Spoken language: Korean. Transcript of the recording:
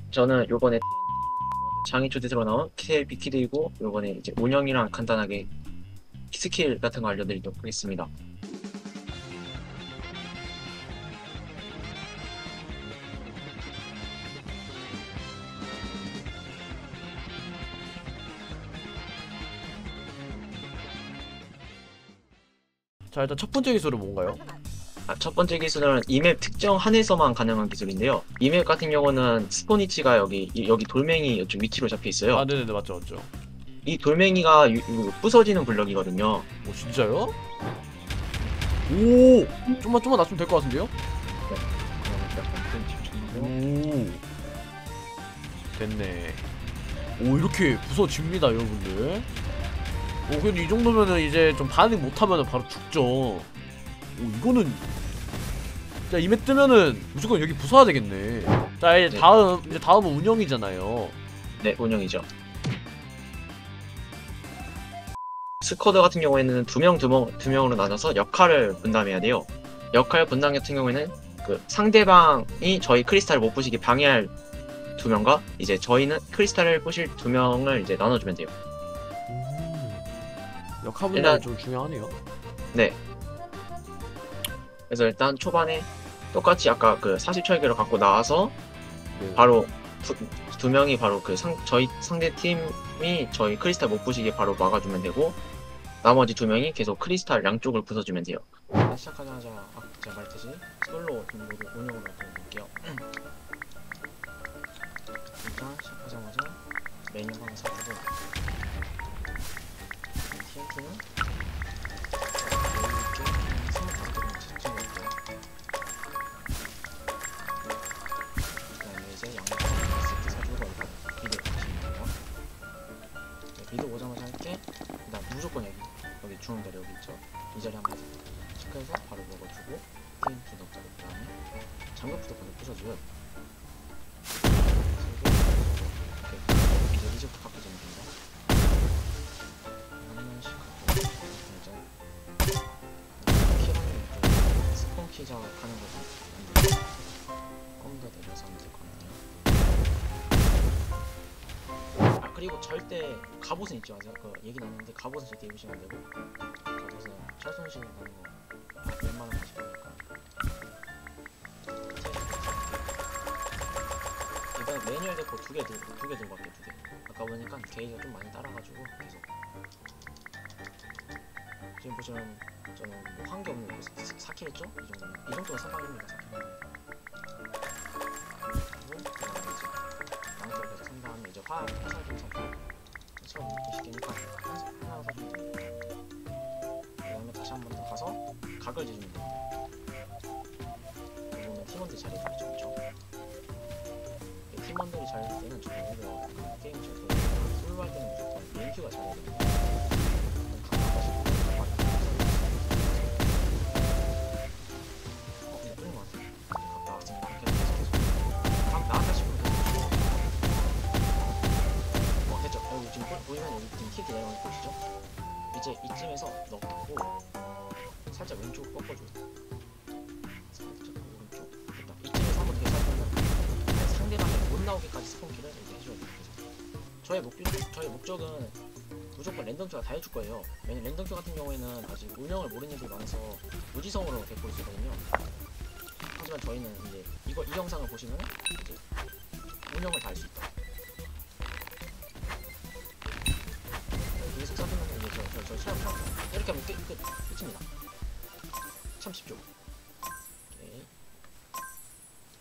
저는 요번에 장애 초대서로 나온 KB키드이고 요번에 이제 운영이랑 간단하게 스킬 같은 거 알려드리도록 하겠습니다. 자, 일단 첫 번째 기술은 뭔가요? 첫 번째 기술은 이맵 특정 한에서만 가능한 기술인데요. 이맵 같은 경우는 스포니치가 여기 돌멩이 이쪽 위치로 잡혀 있어요. 아, 네네네, 맞죠. 이 돌멩이가 부서지는 블럭이거든요. 오, 진짜요? 오, 좀만 낮추면 될 것 같은데요? 오, 됐네. 오, 이렇게 부서집니다, 여러분들. 오, 근데 이 정도면은 이제 좀 반응 못하면은 바로 죽죠. 오, 이거는 자, 이맵 뜨면은 무조건 여기 부숴야 되겠네. 자, 이제 네. 다음은 운영이잖아요. 네, 운영이죠. 스쿼드 같은 경우에는 두 명으로 나눠서 역할을 분담해야 돼요. 역할 분담 같은 경우에는 그 상대방이 저희 크리스탈을 못 부시게 방해할 두 명과 이제 저희는 크리스탈을 부실 두 명을 이제 나눠주면 돼요. 역할 분담이 일단- 좀 중요하네요. 네. 그래서 일단 초반에 똑같이 아까 그 40철기를 갖고 나와서 네. 바로 두 명이 바로 저희 상대 팀이 저희 크리스탈 못 부시게 바로 막아주면 되고 나머지 두 명이 계속 크리스탈 양쪽을 부숴주면 돼요. 시작하자마자 제가 말했듯이 솔로 모드 운영으로 볼게요. 일단 시작하자마자 메뉴방을 사주고 TNT는 이쪽 25개 정도 채점할게요. 그다음에 이제 양쪽 세트 사주고 미드 가시면 돼요. 미드 오자마자 할게. 그다음 무조건 여기 중앙 자리 여기 있죠. 이 자리 한번 체크해서 바로 먹어주고 TNT 넣자. 그다음에 장갑부터 먼저 부숴줘요. 이제 리즈부터 바꾸자면 됩니다. 한 번씩 하고 이제 키라는 좀 스폰 키자 하는 거좀 껌더 내려서 하면 될 것 같네요. 아, 그리고 절대 갑옷은 잊지 마세요. 그 얘기 나눴는데 갑옷은 절대 입으시면 안 되고 갑옷은 철손실 나는 거 웬만하면 하시면 되니까. 이번에 매뉴얼 데코 두 개 들고 갈게요. 2개. 아까 보니까 게이지가 좀 많이 따라가지고 계속 지금 보시면 저는 뭐 한 게 없는 거 4킬 했죠? 이 정도면 선방입니다. 4킬. 그리고 그다음에 이제 양쪽에서 산 다음에 이제 화살 좀 사고 처음 20개니까 하나 사주면 됩니다. 그다음에 다시 한 번 더 가서 각을 재주면 됩니다. 여기 보면 팀원들 자리에 있죠, 그렇죠? 팀원들이 잘할 때는 저는 오히려 게임 잘 솔로 할 때는 무조건 메인큐가 잘해야 됩니다. 근데 뚫린 것 같아요. 갔다 왔으니까 계속 각 나왔다 싶으면 계속 됐죠? 여기 지금 보이면 여기 지금 킥 내려오는 거 보시죠? 이제 이쯤에서 넣고 살짝 왼쪽으로 꺾어줘요. 살짝 오른쪽 됐다. 이쯤에서 한번 되게 살펴보면 상대방이 못 나오기까지 스폰키를 이렇게 해줘야 돼요. 저의 목적은 무조건 랜덤큐가 다 해줄 거예요. 왜냐면 랜덤큐 같은 경우에는 아직 운영을 모르는 애들이 많아서 무지성으로 데리고 있거든요. 하지만 저희는 이제 이 영상을 보시면 이제 운영을 다 할 수 있다. 계속 써주면 이제 저 시합 이렇게 하면 끝입니다. 참 쉽죠.